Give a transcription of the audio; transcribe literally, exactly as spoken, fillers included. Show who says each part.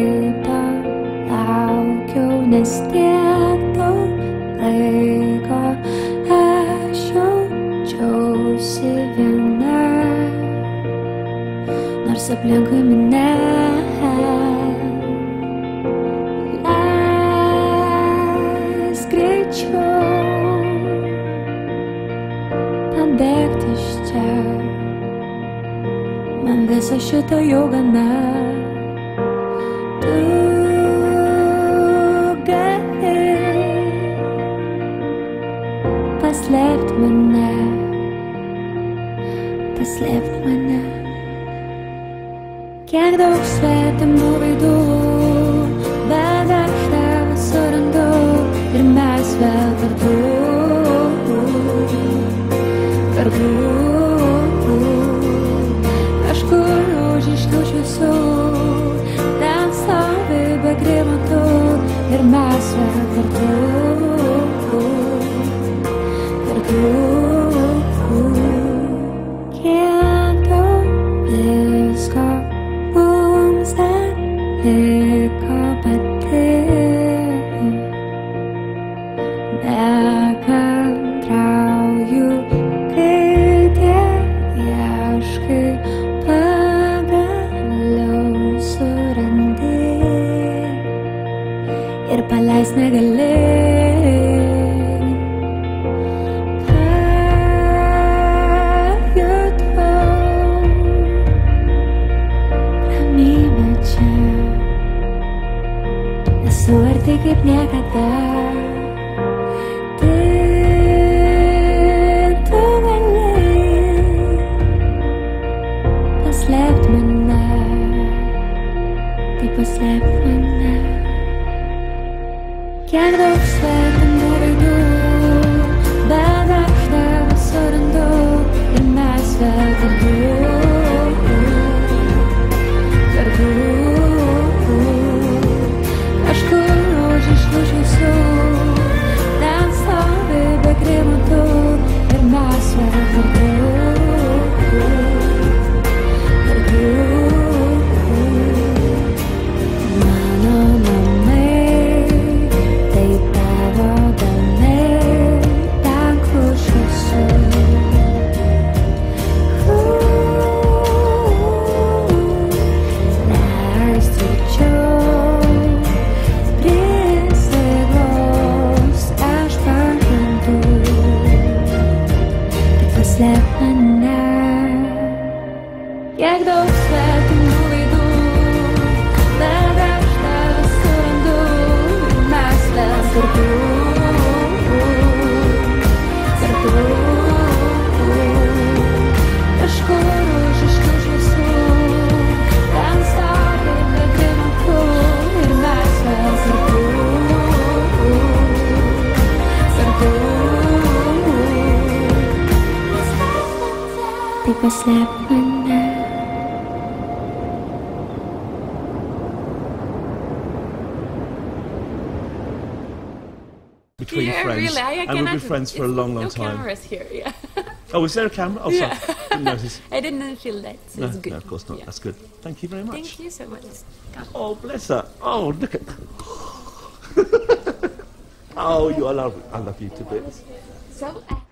Speaker 1: palaukiau, nes tiek daug laiko aš jaučiausi viena, nors aplinkui mane. Leisk greičiau pabėgti iš čia, man viso šito jau gana. Tu gali paslėpk mane, paslėpk mane. Kiek daug svetimų veidų, bet aš tave surandu ir mes vėl kartu, kartu. Kažkur už iškių šviesų, ten stovi be grimatų ir mes vėl kartu, kartu. Kiek daug visko mums dar liko patirti, nekantrauju, kai tiek ieškai, pagaliau surandi ir paleist negali. Suartai kaip niekada, tik tu gali paslėpk mane, tai paslėpk mane. Kiek daug svetimų veidų, bet aš tave surandu ir mes vėl kartu, kartu. Ten stovi be grimatų ir mes vėl kartu, kartu. Mano namai, tai tavo delnai, ten kur šviesu. Leisk tvirčiau paslėpk mane. Kiek daug svetimų veidų, bet aš tave surandu ir mes vėl kartu, kartu. Kažkur už iškių šviesų, ten stovi be grimatų ir mes vėl kartu, kartu. Tai paslėpk mane.
Speaker 2: Between
Speaker 3: yeah,
Speaker 2: friends,
Speaker 3: really, I, I
Speaker 2: and we've been friends for a long, long
Speaker 3: no
Speaker 2: time.
Speaker 3: No cameras here, yeah.
Speaker 2: Oh, is there a camera? Oh,
Speaker 3: yeah.
Speaker 2: sorry, didn't notice.
Speaker 3: I didn't feel that, so
Speaker 2: No,
Speaker 3: it's good.
Speaker 2: no, of course not.
Speaker 3: Yeah.
Speaker 2: That's good. Thank you very much.
Speaker 3: Thank you so much.
Speaker 2: Oh, bless her. Oh, look at. Oh, you, I love, I love you to bits.
Speaker 3: So. Uh,